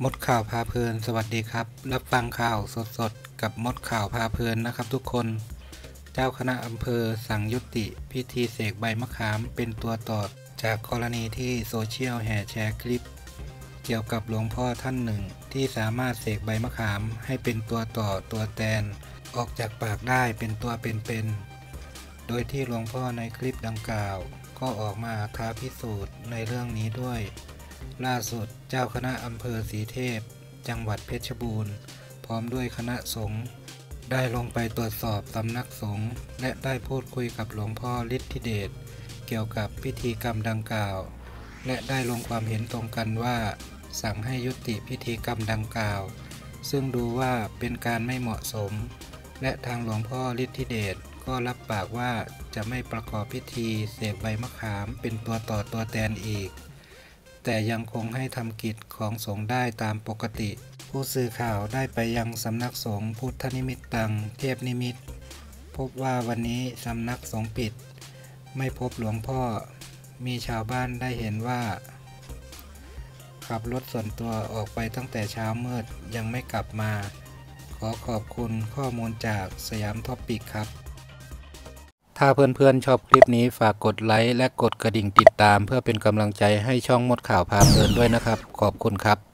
มดข่าวพาเพลินสวัสดีครับรับฟังข่าวสดๆกับมดข่าวพาเพลินนะครับทุกคนเจ้าคณะอำเภอสั่งยุติพิธีเสกใบมะขามเป็นตัวต่อจากกรณีที่โซเชียลแห่แชร์คลิปเกี่ยวกับหลวงพ่อท่านหนึ่งที่สามารถเสกใบมะขามให้เป็นตัวต่อตัวแตนออกจากปากได้เป็นตัวเป็นๆโดยที่หลวงพ่อในคลิปดังกล่าวก็ออกมาท้าพิสูจน์ในเรื่องนี้ด้วยล่าสุดเจ้าคณะอำเภอศรีเทพจังหวัดเพชรบูรณ์พร้อมด้วยคณะสงฆ์ได้ลงไปตรวจสอบสำนักสงฆ์และได้พูดคุยกับหลวงพ่อฤทธิเดชเกี่ยวกับพิธีกรรมดังกล่าวและได้ลงความเห็นตรงกันว่าสั่งให้ยุติพิธีกรรมดังกล่าวซึ่งดูว่าเป็นการไม่เหมาะสมและทางหลวงพ่อฤทธิเดชก็รับปากว่าจะไม่ประกอบพิธีเสกใบมะขามเป็นตัวต่อตัวแตนอีกแต่ยังคงให้ทำกิจของสงฆ์ได้ตามปกติผู้สื่อข่าวได้ไปยังสำนักสงฆ์พุทธนิมิตตังเทพนิมิตพบว่าวันนี้สำนักสงฆ์ปิดไม่พบหลวงพ่อมีชาวบ้านได้เห็นว่าขับรถส่วนตัวออกไปตั้งแต่เช้ามืดยังไม่กลับมาขอขอบคุณข้อมูลจากสยามท็อปปิกครับถ้าเพื่อนๆชอบคลิปนี้ฝากกดไลค์และกดกระดิ่งติดตามเพื่อเป็นกำลังใจให้ช่องมดข่าวพาเพลินด้วยนะครับขอบคุณครับ